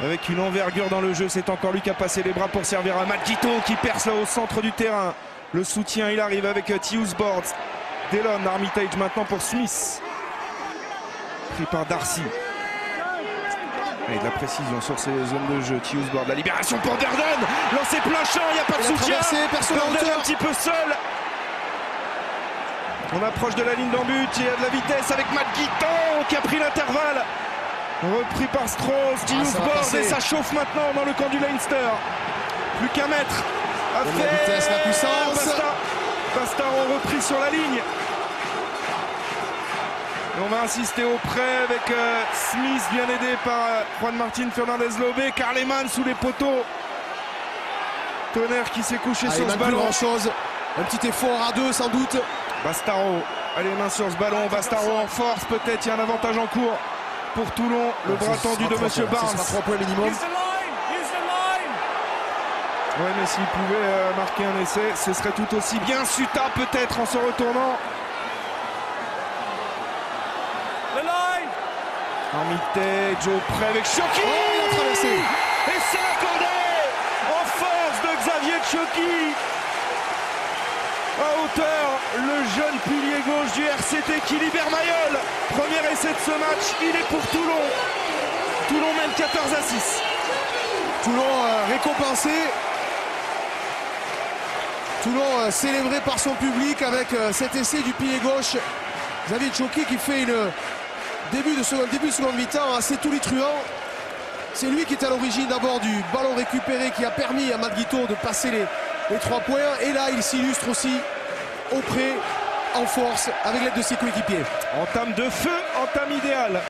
Avec une envergure dans le jeu, c'est encore lui qui a passé les bras pour servir à Matt Guiteau qui perce là au centre du terrain. Le soutien, il arrive avec Tyus Boards. Delon, Armitage maintenant pour Smith. Pris par Darcy. Et de la précision sur ces zones de jeu. Tyus Boards, la libération pour Gordon. Lancé plein champ, il n'y a pas de soutien. Gordon un petit peu seul. On approche de la ligne d'en but, il y a de la vitesse avec Matt Guiteau qui a pris l'intervalle. Repris par Strauss, Tyus Boards et ça chauffe maintenant dans le camp du Leinster. Plus qu'un mètre à faire. La vitesse, la puissance. Bastaro repris sur la ligne. Et on va insister auprès avec Smith, bien aidé par Juan Martin Fernandez-Lobé. Carleman sous les poteaux. Tonnerre qui s'est couché sur ce ballon. Grand chose. Un petit effort à deux sans doute. Bastaro a les mains sur ce ballon. Bastaro en force peut-être. Il y a un avantage en cours pour Toulon. Le bras tendu de Monsieur Barnes. Ce sera 3 points minimum. Oui, mais s'il pouvait marquer un essai, ce serait tout aussi bien. Suta peut-être en se retournant. Armitage près avec Tchoki. Il a traversé. Et c'est accordé en force de Xavier Tchoki. À hauteur, le jeune pilier gauche du RCT qui libère Mayol. Premier essai de ce match, il est pour Toulon. Toulon mène 14-6. Toulon récompensé. Toulon célébré par son public avec cet essai du pilier gauche. Xavier Tchoki qui fait une début de seconde mi-temps assez tonitruant. C'est lui qui est à l'origine d'abord du ballon récupéré qui a permis à Matt Guiteau de passer les 3 points. Et là, il s'illustre aussi auprès, en force, avec l'aide de ses coéquipiers. Entame de feu, entame idéale.